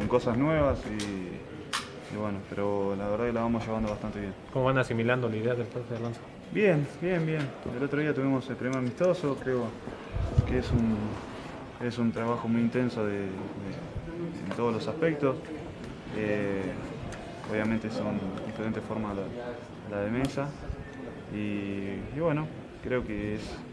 con cosas nuevas y bueno, pero la verdad que la vamos llevando bastante bien. ¿Cómo van asimilando la idea del profe Alonso? Bien, bien, bien. El otro día tuvimos el primer amistoso, creo que es un trabajo muy intenso en todos los aspectos. Eh, Obviamente son diferentes formas la de mesa y bueno, creo que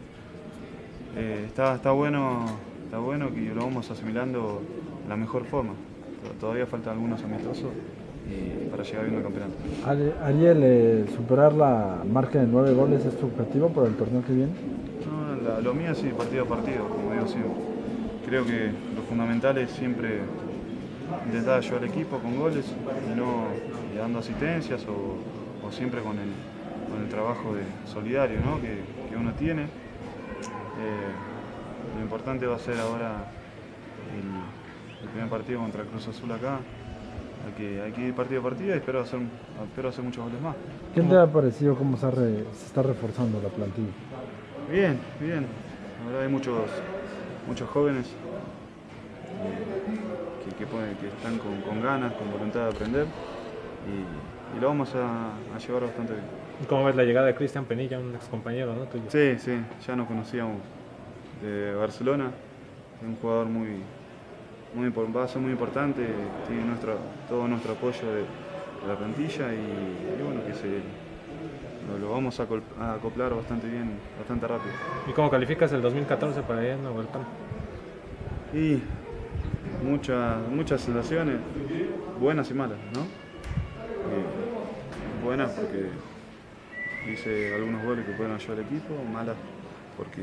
está bueno que lo vamos asimilando de la mejor forma. Todavía faltan algunos amistosos y para llegar bien al campeonato. Ariel, superar la marca de 9 goles es tu objetivo para el torneo que viene. No, lo mío sí, partido a partido, como digo siempre. Creo que lo fundamental es siempre intentar ayudar al equipo con goles y no dando asistencias o siempre con el trabajo solidario, ¿no? que uno tiene. Lo importante va a ser ahora el primer partido contra Cruz Azul acá. Hay que ir partido a partido y espero hacer muchos goles más. ¿Qué te ha parecido cómo se está reforzando la plantilla? Bien, bien. La verdad hay muchos jóvenes que están con ganas, con voluntad de aprender y lo vamos a llevar bastante bien. ¿Cómo ves la llegada de Cristian Penilla, un ex compañero, ¿no? tuyo? Sí, sí, ya nos conocíamos de Barcelona, es un jugador va a ser muy importante, tiene todo nuestro apoyo de la plantilla y bueno, lo vamos a acoplar bastante bien, bastante rápido. ¿Y cómo calificas el 2014 para allá en Nahuelpan? Y muchas sensaciones, buenas y malas, ¿no? Buenas porque hice algunos goles que pueden ayudar al equipo, malas porque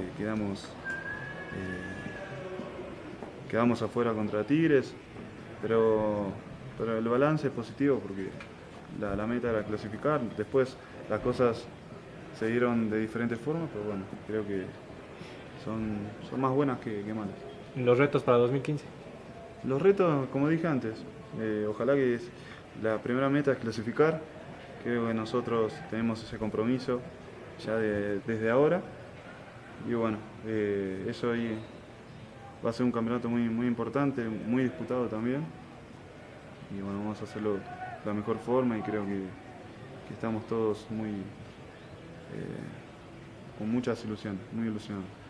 quedamos afuera contra Tigres, pero el balance es positivo porque la meta era clasificar, después las cosas se dieron de diferentes formas, pero bueno, creo que son más buenas que malas. ¿Y los retos para 2015? Los retos, como dije antes, ojalá que la primera meta es clasificar. Creo que nosotros tenemos ese compromiso ya desde ahora. Y bueno, eso ahí va a ser un campeonato muy importante, muy disputado también. Y bueno, vamos a hacerlo de la mejor forma y creo que estamos todos con muchas ilusiones, muy ilusionados.